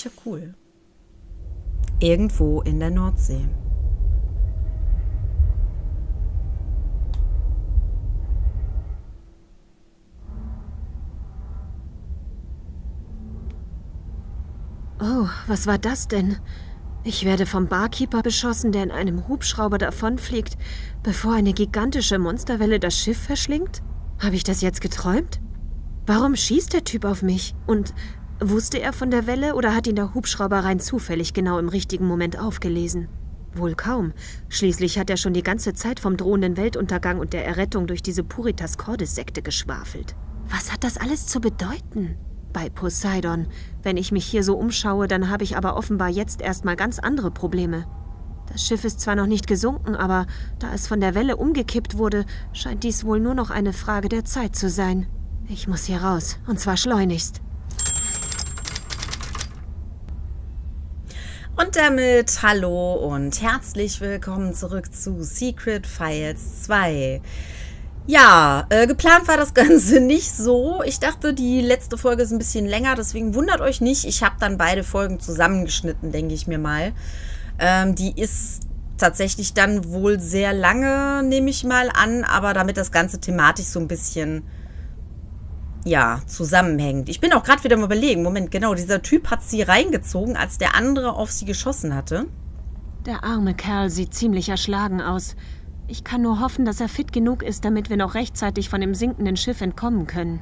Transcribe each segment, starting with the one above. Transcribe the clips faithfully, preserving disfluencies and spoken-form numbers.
Tja, cool. Irgendwo in der Nordsee. Oh, was war das denn? Ich werde vom Barkeeper beschossen, der in einem Hubschrauber davonfliegt, bevor eine gigantische Monsterwelle das Schiff verschlingt? Habe ich das jetzt geträumt? Warum schießt der Typ auf mich? Und wusste er von der Welle oder hat ihn der Hubschrauber rein zufällig genau im richtigen Moment aufgelesen? Wohl kaum. Schließlich hat er schon die ganze Zeit vom drohenden Weltuntergang und der Errettung durch diese Puritas Cordis-Sekte geschwafelt. Was hat das alles zu bedeuten? Bei Poseidon. Wenn ich mich hier so umschaue, dann habe ich aber offenbar jetzt erstmal ganz andere Probleme. Das Schiff ist zwar noch nicht gesunken, aber da es von der Welle umgekippt wurde, scheint dies wohl nur noch eine Frage der Zeit zu sein. Ich muss hier raus, und zwar schleunigst. Und damit hallo und herzlich willkommen zurück zu Secret Files zwei. Ja, äh, geplant war das Ganze nicht so. Ich dachte, die letzte Folge ist ein bisschen länger, deswegen wundert euch nicht. Ich habe dann beide Folgen zusammengeschnitten, denke ich mir mal. Ähm, die ist tatsächlich dann wohl sehr lange, nehme ich mal an, aber damit das Ganze thematisch so ein bisschen, ja, zusammenhängt. Ich bin auch gerade wieder mal überlegen, Moment, genau, dieser Typ hat sie reingezogen, als der andere auf sie geschossen hatte. Der arme Kerl sieht ziemlich erschlagen aus. Ich kann nur hoffen, dass er fit genug ist, damit wir noch rechtzeitig von dem sinkenden Schiff entkommen können.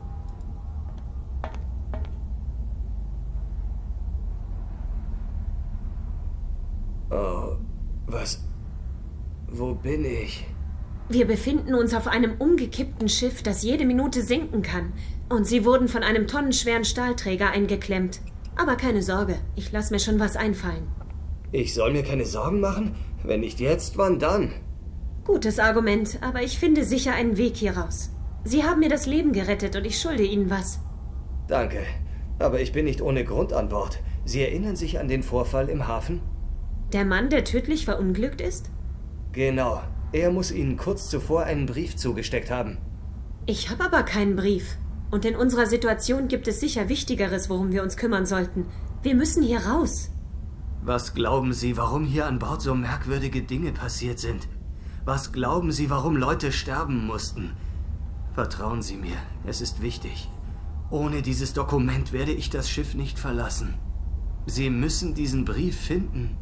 Oh, was? Wo bin ich? Wir befinden uns auf einem umgekippten Schiff, das jede Minute sinken kann. Und sie wurden von einem tonnenschweren Stahlträger eingeklemmt. Aber keine Sorge, ich lasse mir schon was einfallen. Ich soll mir keine Sorgen machen? Wenn nicht jetzt, wann dann? Gutes Argument, aber ich finde sicher einen Weg hier raus. Sie haben mir das Leben gerettet und ich schulde Ihnen was. Danke, aber ich bin nicht ohne Grund an Bord. Sie erinnern sich an den Vorfall im Hafen? Der Mann, der tödlich verunglückt ist? Genau. Er muss Ihnen kurz zuvor einen Brief zugesteckt haben. Ich habe aber keinen Brief. Und in unserer Situation gibt es sicher Wichtigeres, worum wir uns kümmern sollten. Wir müssen hier raus. Was glauben Sie, warum hier an Bord so merkwürdige Dinge passiert sind? Was glauben Sie, warum Leute sterben mussten? Vertrauen Sie mir, es ist wichtig. Ohne dieses Dokument werde ich das Schiff nicht verlassen. Sie müssen diesen Brief finden.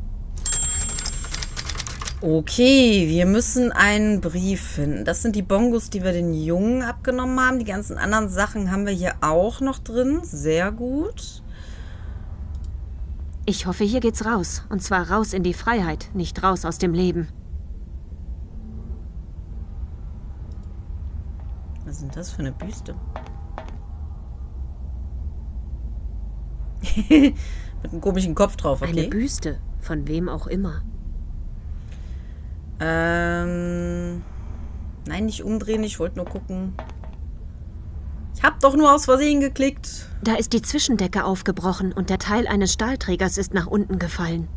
Okay, wir müssen einen Brief finden. Das sind die Bongos, die wir den Jungen abgenommen haben. Die ganzen anderen Sachen haben wir hier auch noch drin. Sehr gut. Ich hoffe, hier geht's raus. Und zwar raus in die Freiheit, nicht raus aus dem Leben. Was ist denn das für eine Büste? Mit einem komischen Kopf drauf, okay? Eine Büste, von wem auch immer. Ähm... Nein, nicht umdrehen, ich wollte nur gucken. Ich habe doch nur aus Versehen geklickt. Da ist die Zwischendecke aufgebrochen und der Teil eines Stahlträgers ist nach unten gefallen.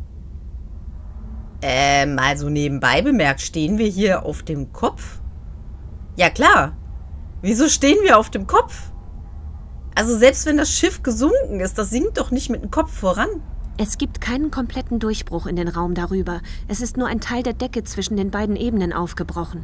Ähm, mal so nebenbei bemerkt, stehen wir hier auf dem Kopf? Ja, klar. Wieso stehen wir auf dem Kopf? Also selbst wenn das Schiff gesunken ist, das sinkt doch nicht mit dem Kopf voran. Es gibt keinen kompletten Durchbruch in den Raum darüber. Es ist nur ein Teil der Decke zwischen den beiden Ebenen aufgebrochen.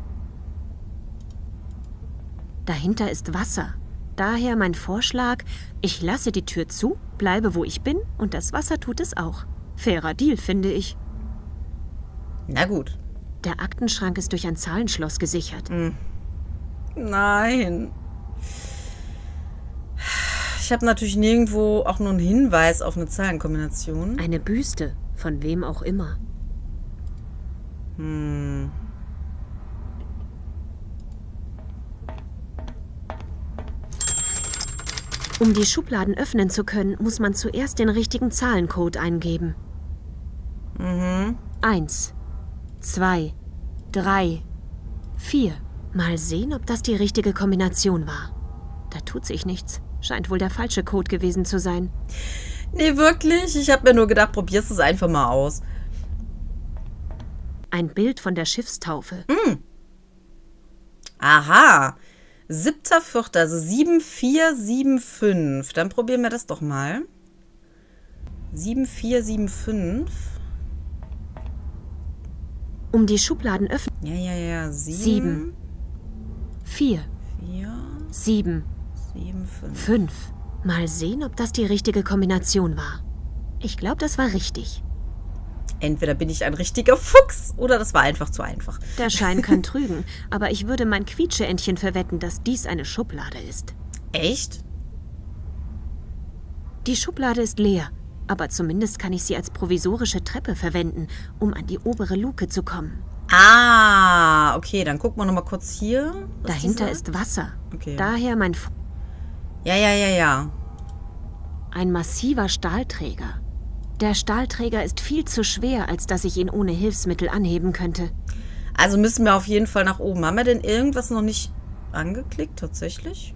Dahinter ist Wasser. Daher mein Vorschlag, ich lasse die Tür zu, bleibe wo ich bin und das Wasser tut es auch. Fairer Deal, finde ich. Na gut. Der Aktenschrank ist durch ein Zahlenschloss gesichert. Hm. Nein. Ich habe natürlich nirgendwo auch nur einen Hinweis auf eine Zahlenkombination. Eine Büste, von wem auch immer. Hm. Um die Schubladen öffnen zu können, muss man zuerst den richtigen Zahlencode eingeben. Mhm. Eins, zwei, drei, vier. Mal sehen, ob das die richtige Kombination war. Da tut sich nichts. Scheint wohl der falsche Code gewesen zu sein. Nee, wirklich? Ich habe mir nur gedacht, probierst es einfach mal aus. Ein Bild von der Schiffstaufe. Mm. Aha. Siebter Vierter, also sieben vier sieben fünf. Dann probieren wir das doch mal. sieben vier sieben fünf. Um die Schubladen öffnen. Ja, ja, ja. sieben. Sieben. Vier. vier. Sieben. sieben, fünf. Fünf. Mal sehen, ob das die richtige Kombination war. Ich glaube, das war richtig. Entweder bin ich ein richtiger Fuchs oder das war einfach zu einfach. Der Schein kann trügen, aber ich würde mein Quietscheentchen verwetten, dass dies eine Schublade ist. Echt? Die Schublade ist leer, aber zumindest kann ich sie als provisorische Treppe verwenden, um an die obere Luke zu kommen. Ah, okay, dann gucken wir noch mal kurz hier. was Dahinter die ist sagt. Wasser. Okay. Daher mein... F Ja, ja, ja, ja. Ein massiver Stahlträger. Der Stahlträger ist viel zu schwer, als dass ich ihn ohne Hilfsmittel anheben könnte. Also müssen wir auf jeden Fall nach oben. Haben wir denn irgendwas noch nicht angeklickt, tatsächlich?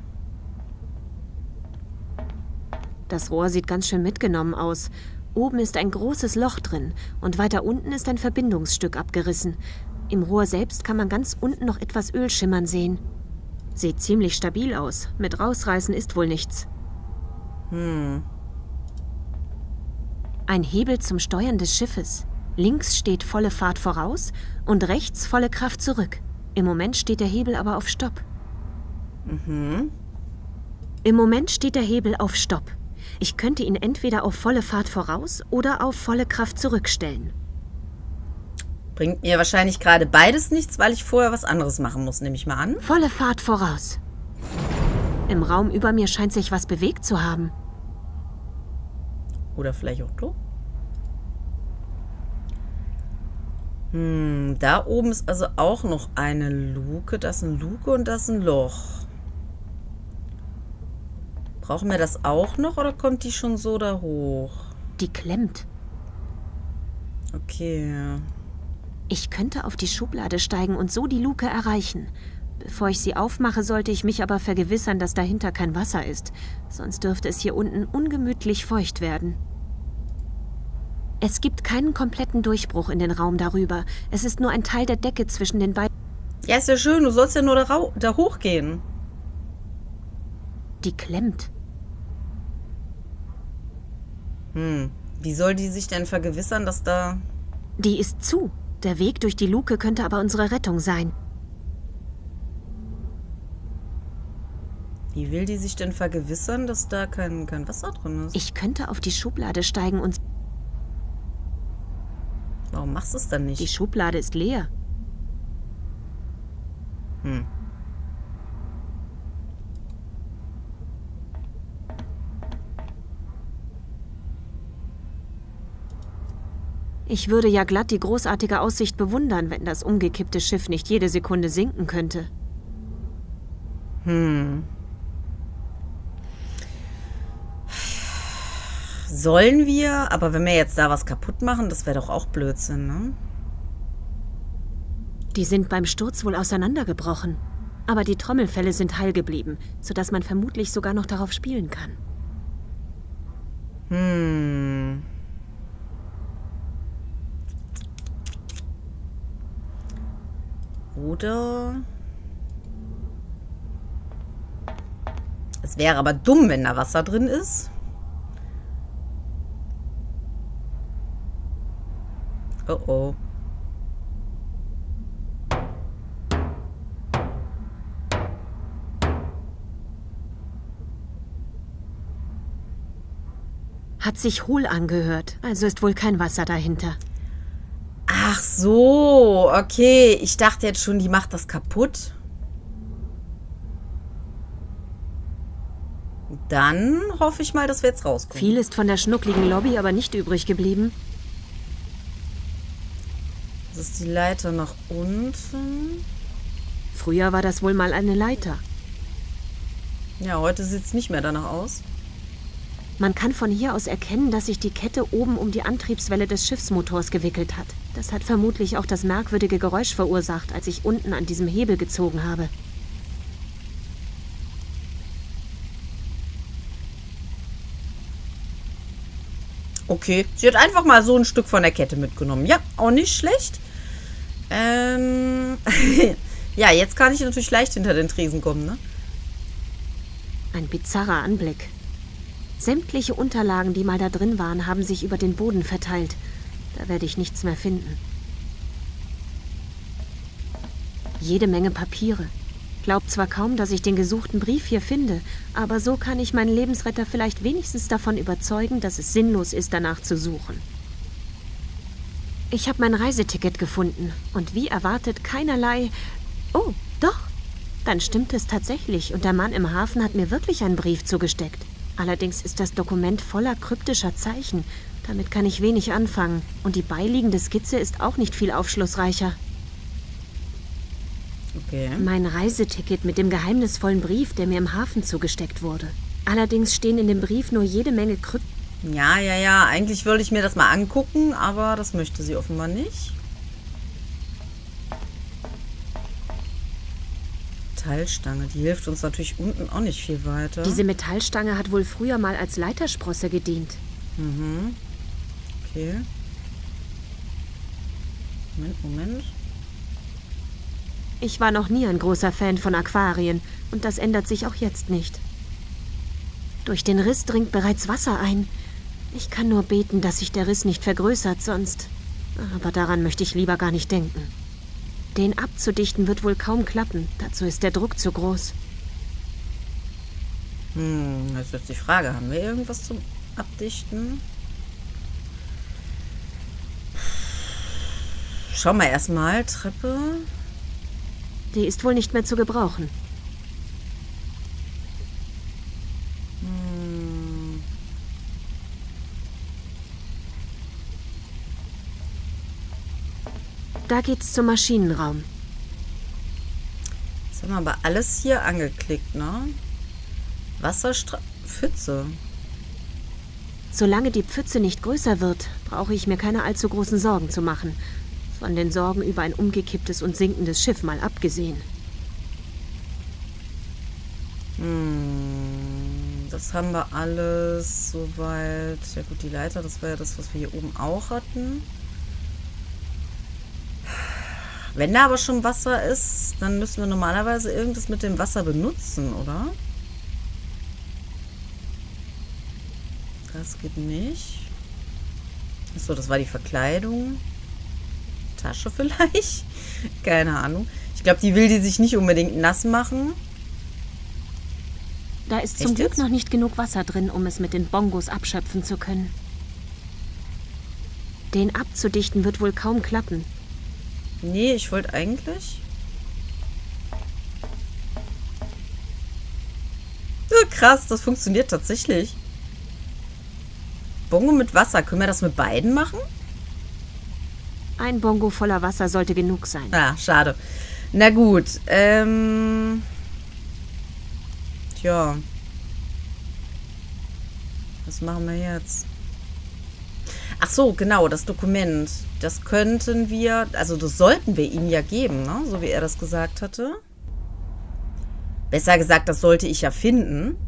Das Rohr sieht ganz schön mitgenommen aus. Oben ist ein großes Loch drin und weiter unten ist ein Verbindungsstück abgerissen. Im Rohr selbst kann man ganz unten noch etwas Öl schimmern sehen. Sieht ziemlich stabil aus. Mit rausreißen ist wohl nichts. Hm. Ein Hebel zum Steuern des Schiffes. Links steht volle Fahrt voraus und rechts volle Kraft zurück. Im Moment steht der Hebel aber auf Stopp. Mhm. Im Moment steht der Hebel auf Stopp. Ich könnte ihn entweder auf volle Fahrt voraus oder auf volle Kraft zurückstellen. Bringt mir wahrscheinlich gerade beides nichts, weil ich vorher was anderes machen muss, nehme ich mal an. Volle Fahrt voraus. Im Raum über mir scheint sich was bewegt zu haben. Oder vielleicht auch so. Hm, da oben ist also auch noch eine Luke. Das ist eine Luke und das ist ein Loch. Brauchen wir das auch noch oder kommt die schon so da hoch? Die klemmt. Okay. Ich könnte auf die Schublade steigen und so die Luke erreichen. Bevor ich sie aufmache, sollte ich mich aber vergewissern, dass dahinter kein Wasser ist. Sonst dürfte es hier unten ungemütlich feucht werden. Es gibt keinen kompletten Durchbruch in den Raum darüber. Es ist nur ein Teil der Decke zwischen den beiden. Ja, ist ja schön. Du sollst ja nur da, rau- da hochgehen. Die klemmt. Hm. Wie soll die sich denn vergewissern, dass da... Die ist zu. Der Weg durch die Luke könnte aber unsere Rettung sein. Wie will die sich denn vergewissern, dass da kein, kein Wasser drin ist? Ich könnte auf die Schublade steigen und... Warum machst du es dann nicht? Die Schublade ist leer. Hm. Ich würde ja glatt die großartige Aussicht bewundern, wenn das umgekippte Schiff nicht jede Sekunde sinken könnte. Hm. Sollen wir? Aber wenn wir jetzt da was kaputt machen, das wäre doch auch Blödsinn, ne? Die sind beim Sturz wohl auseinandergebrochen. Aber die Trommelfelle sind heil geblieben, sodass man vermutlich sogar noch darauf spielen kann. Hm. Oder... Es wäre aber dumm, wenn da Wasser drin ist. Oh oh. Hat sich hohl angehört, also ist wohl kein Wasser dahinter. Ach so, okay. Ich dachte jetzt schon, die macht das kaputt. Dann hoffe ich mal, dass wir jetzt rauskommen. Viel ist von der schnuckligen Lobby aber nicht übrig geblieben. Das ist die Leiter nach unten. Früher war das wohl mal eine Leiter. Ja, heute sieht es nicht mehr danach aus. Man kann von hier aus erkennen, dass sich die Kette oben um die Antriebswelle des Schiffsmotors gewickelt hat. Das hat vermutlich auch das merkwürdige Geräusch verursacht, als ich unten an diesem Hebel gezogen habe. Okay, sie hat einfach mal so ein Stück von der Kette mitgenommen. Ja, auch nicht schlecht. Ähm, ja, jetzt kann ich natürlich leicht hinter den Tresen kommen, ne? Ein bizarrer Anblick. Sämtliche Unterlagen, die mal da drin waren, haben sich über den Boden verteilt. Da werde ich nichts mehr finden. Jede Menge Papiere. Glaub zwar kaum, dass ich den gesuchten Brief hier finde, aber so kann ich meinen Lebensretter vielleicht wenigstens davon überzeugen, dass es sinnlos ist, danach zu suchen. Ich habe mein Reiseticket gefunden und wie erwartet keinerlei... Oh, doch. Dann stimmt es tatsächlich und der Mann im Hafen hat mir wirklich einen Brief zugesteckt. Allerdings ist das Dokument voller kryptischer Zeichen. Damit kann ich wenig anfangen und die beiliegende Skizze ist auch nicht viel aufschlussreicher. Okay. Mein Reiseticket mit dem geheimnisvollen Brief, der mir im Hafen zugesteckt wurde. Allerdings stehen in dem Brief nur jede Menge Krypt... Ja, ja, ja. Eigentlich wollte ich mir das mal angucken, aber das möchte sie offenbar nicht. Metallstange, die hilft uns natürlich unten auch nicht viel weiter. Diese Metallstange hat wohl früher mal als Leitersprosse gedient. Mhm. Okay. Moment, Moment. Ich war noch nie ein großer Fan von Aquarien und das ändert sich auch jetzt nicht. Durch den Riss dringt bereits Wasser ein. Ich kann nur beten, dass sich der Riss nicht vergrößert, sonst... Aber daran möchte ich lieber gar nicht denken. Den abzudichten wird wohl kaum klappen, dazu ist der Druck zu groß. Hm, das ist jetzt die Frage, haben wir irgendwas zum Abdichten? Schauen wir erstmal, Treppe... Die ist wohl nicht mehr zu gebrauchen. Hm. Da geht's zum Maschinenraum. Jetzt haben wir aber alles hier angeklickt, ne? Wasserstra... Pfütze. Solange die Pfütze nicht größer wird, brauche ich mir keine allzu großen Sorgen zu machen. Von den Sorgen über ein umgekipptes und sinkendes Schiff mal abgesehen. Hm, das haben wir alles soweit. Ja gut, die Leiter, das war ja das, was wir hier oben auch hatten. Wenn da aber schon Wasser ist, dann müssen wir normalerweise irgendwas mit dem Wasser benutzen, oder? Das geht nicht. Achso, das war die Verkleidung. Tasche vielleicht? Keine Ahnung. Ich glaube, die will die sich nicht unbedingt nass machen. Da ist zum Echt Glück jetzt? noch nicht genug Wasser drin, um es mit den Bongos abschöpfen zu können. Den abzudichten wird wohl kaum klappen. Nee, ich wollte eigentlich... Ja, krass, das funktioniert tatsächlich. Bongo mit Wasser. Können wir das mit beiden machen? Ein Bongo voller Wasser sollte genug sein. Ah, schade. Na gut. Ähm... Tja. Was machen wir jetzt? Ach so, genau, das Dokument. Das könnten wir, also das sollten wir ihm ja geben, ne? So wie er das gesagt hatte. Besser gesagt, das sollte ich ja finden.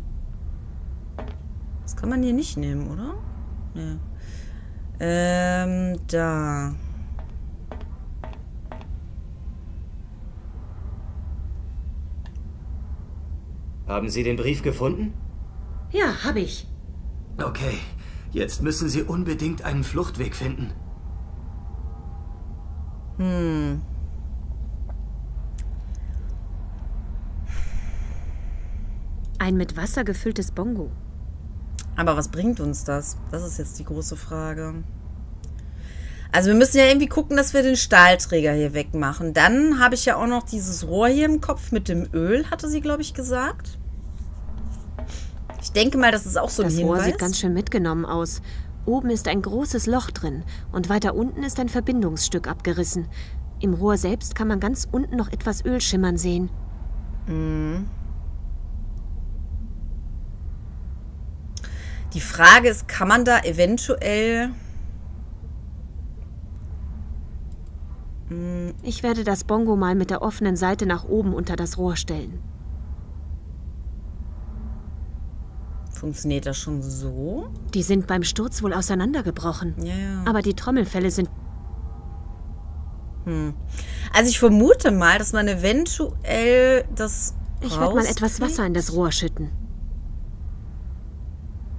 Das kann man hier nicht nehmen, oder? Ja. Ähm, da. Haben Sie den Brief gefunden? Ja, habe ich. Okay, jetzt müssen Sie unbedingt einen Fluchtweg finden. Hm. Ein mit Wasser gefülltes Bongo. Aber was bringt uns das? Das ist jetzt die große Frage. Also wir müssen ja irgendwie gucken, dass wir den Stahlträger hier wegmachen. Dann habe ich ja auch noch dieses Rohr hier im Kopf mit dem Öl, hatte sie, glaube ich, gesagt. Ich denke mal, das ist auch so ein Das Hinweis. Rohr sieht ganz schön mitgenommen aus. Oben ist ein großes Loch drin und weiter unten ist ein Verbindungsstück abgerissen. Im Rohr selbst kann man ganz unten noch etwas Öl schimmern sehen. Mhm. Die Frage ist, kann man da eventuell... Ich werde das Bongo mal mit der offenen Seite nach oben unter das Rohr stellen. Funktioniert das schon so? Die sind beim Sturz wohl auseinandergebrochen. Ja, ja. Aber die Trommelfelle sind... Hm. Also ich vermute mal, dass man eventuell das Ich werde mal etwas rauskriegt. Wasser in das Rohr schütten.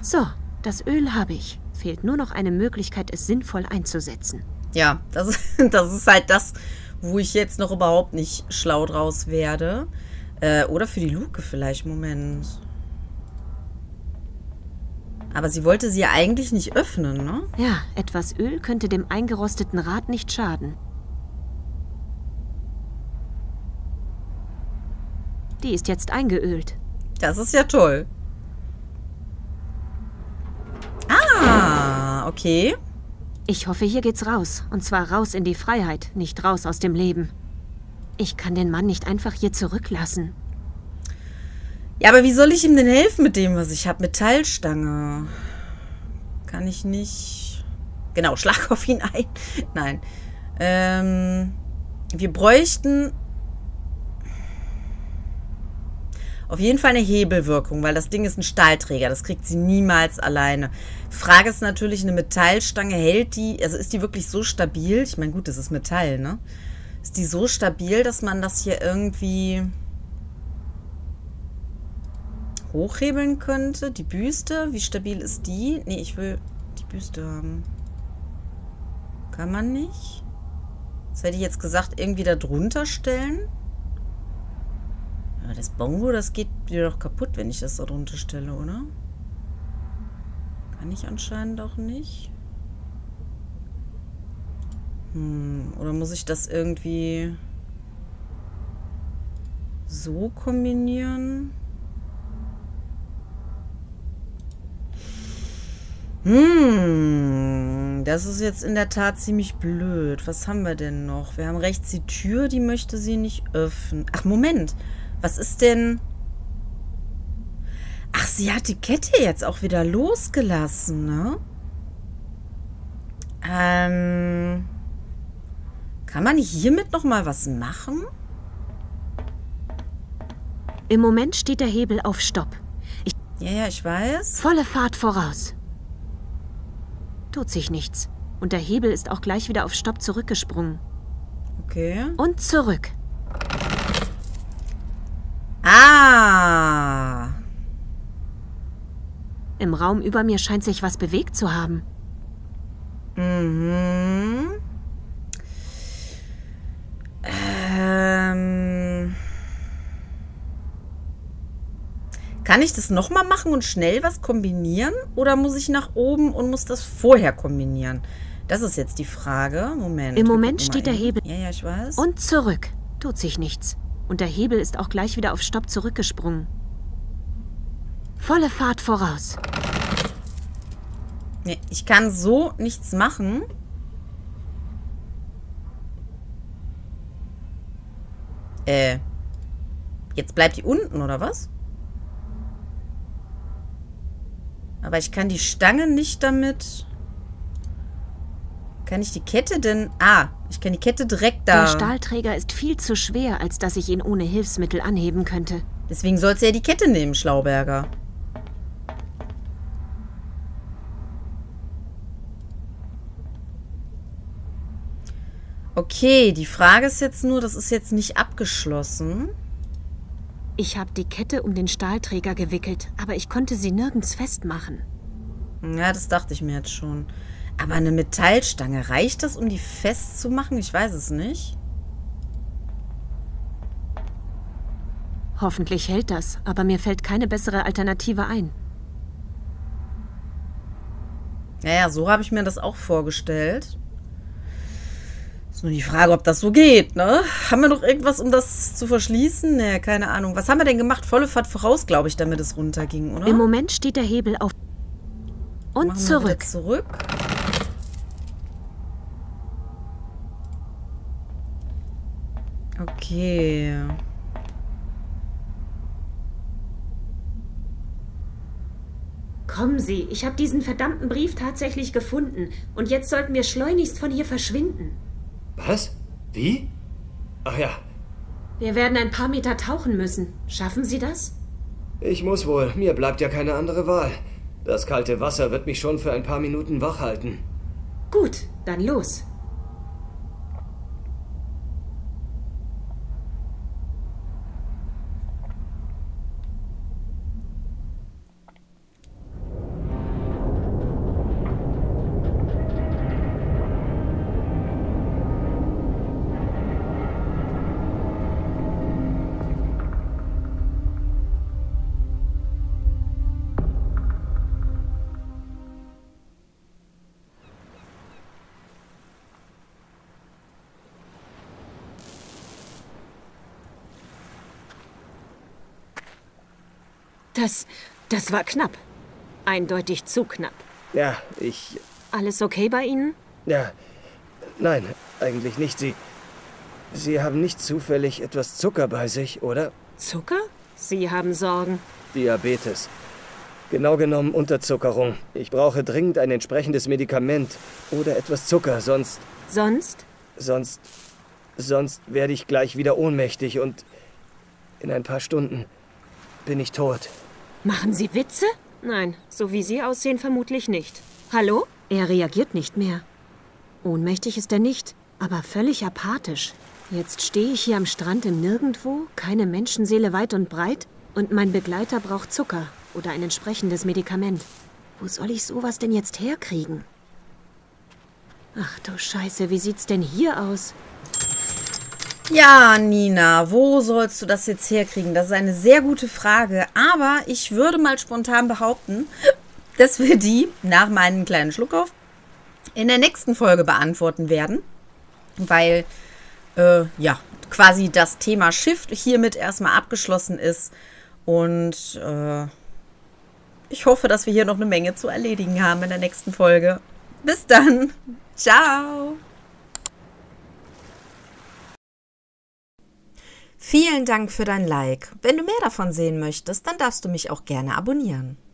So, das Öl habe ich. Fehlt nur noch eine Möglichkeit, es sinnvoll einzusetzen. Ja, das, das ist halt das, wo ich jetzt noch überhaupt nicht schlau draus werde. Äh, oder für die Luke vielleicht. Moment. Aber sie wollte sie ja eigentlich nicht öffnen, ne? Ja, etwas Öl könnte dem eingerosteten Rad nicht schaden. Die ist jetzt eingeölt. Das ist ja toll. Ah, okay. Ich hoffe, hier geht's raus. Und zwar raus in die Freiheit, nicht raus aus dem Leben. Ich kann den Mann nicht einfach hier zurücklassen. Ja, aber wie soll ich ihm denn helfen mit dem, was ich habe? Metallstange. Kann ich nicht... Genau, schlag auf ihn ein. Nein. Ähm, wir bräuchten... Auf jeden Fall eine Hebelwirkung, weil das Ding ist ein Stahlträger. Das kriegt sie niemals alleine. Frage ist natürlich, eine Metallstange hält die... Also ist die wirklich so stabil? Ich meine, gut, das ist Metall, ne? Ist die so stabil, dass man das hier irgendwie... hochhebeln könnte? Die Büste, wie stabil ist die? Nee, ich will die Büste haben. Kann man nicht? Das hätte ich jetzt gesagt, irgendwie da drunter stellen. Aber das Bongo, das geht mir doch kaputt, wenn ich das da drunter stelle, oder? Kann ich anscheinend auch nicht. Hm, oder muss ich das irgendwie so kombinieren? Hm, das ist jetzt in der Tat ziemlich blöd. Was haben wir denn noch? Wir haben rechts die Tür, die möchte sie nicht öffnen. Ach, Moment. Was ist denn... Ach, sie hat die Kette jetzt auch wieder losgelassen, ne? Ähm... Kann man hiermit noch mal was machen? Im Moment steht der Hebel auf Stopp. Ich Ja, ja, ich weiß. Volle Fahrt voraus. Tut sich nichts. Und der Hebel ist auch gleich wieder auf Stopp zurückgesprungen. Okay. Und zurück. Ah! Im Raum über mir scheint sich was bewegt zu haben. Mhm. Ähm... Kann ich das nochmal machen und schnell was kombinieren? Oder muss ich nach oben und muss das vorher kombinieren? Das ist jetzt die Frage. Moment. Im Moment steht der Hebel. Ja, ja, ich weiß. Und zurück. Tut sich nichts. Und der Hebel ist auch gleich wieder auf Stopp zurückgesprungen. Volle Fahrt voraus. Nee, ich kann so nichts machen. Äh. Jetzt bleibt die unten, oder was? Aber ich kann die Stange nicht damit... Kann ich die Kette denn... Ah, ich kann die Kette direkt da... Der Stahlträger ist viel zu schwer, als dass ich ihn ohne Hilfsmittel anheben könnte. Deswegen sollst du ja die Kette nehmen, Schlauberger. Okay, die Frage ist jetzt nur, das ist jetzt nicht abgeschlossen. Ich habe die Kette um den Stahlträger gewickelt, aber ich konnte sie nirgends festmachen. Ja, das dachte ich mir jetzt schon. Aber eine Metallstange, reicht das, um die festzumachen? Ich weiß es nicht. Hoffentlich hält das, aber mir fällt keine bessere Alternative ein. Ja, ja, so habe ich mir das auch vorgestellt. Ist nur die Frage, ob das so geht, ne? Haben wir noch irgendwas, um das zu verschließen? Ne, keine Ahnung. Was haben wir denn gemacht? Volle Fahrt voraus, glaube ich, damit es runterging, oder? Im Moment steht der Hebel auf... Und Machen wir zurück. wieder zurück. Okay. Kommen Sie, ich habe diesen verdammten Brief tatsächlich gefunden. Und jetzt sollten wir schleunigst von hier verschwinden. Was? Wie? Ach ja, Wir werden ein paar Meter tauchen müssen. Schaffen Sie das? ich muss wohl. Mir bleibt ja keine andere Wahl. Das kalte Wasser wird mich schon für ein paar Minuten wach halten. Gut, dann los. Das, das war knapp. Eindeutig zu knapp. Ja, ich... Alles okay bei Ihnen? Ja, nein, eigentlich nicht. Sie... Sie haben nicht zufällig etwas Zucker bei sich, oder? Zucker? Sie haben Sorgen. Diabetes. Genau genommen Unterzuckerung. Ich brauche dringend ein entsprechendes Medikament oder etwas Zucker, sonst... Sonst? Sonst... Sonst werde ich gleich wieder ohnmächtig und in ein paar Stunden bin ich tot. Machen Sie Witze? Nein, so wie Sie aussehen, vermutlich nicht. Hallo? Er reagiert nicht mehr. Ohnmächtig ist er nicht, aber völlig apathisch. Jetzt stehe ich hier am Strand im Nirgendwo, keine Menschenseele weit und breit, und mein Begleiter braucht Zucker oder ein entsprechendes Medikament. Wo soll ich sowas denn jetzt herkriegen? Ach du Scheiße, wie sieht's denn hier aus? Ja, Nina, wo sollst du das jetzt herkriegen? Das ist eine sehr gute Frage, aber ich würde mal spontan behaupten, dass wir die nach meinem kleinen Schluckauf in der nächsten Folge beantworten werden, weil, äh, ja, quasi das Thema Schiff hiermit erstmal abgeschlossen ist und äh, ich hoffe, dass wir hier noch eine Menge zu erledigen haben in der nächsten Folge. Bis dann. Ciao. Vielen Dank für dein Like. Wenn du mehr davon sehen möchtest, dann darfst du mich auch gerne abonnieren.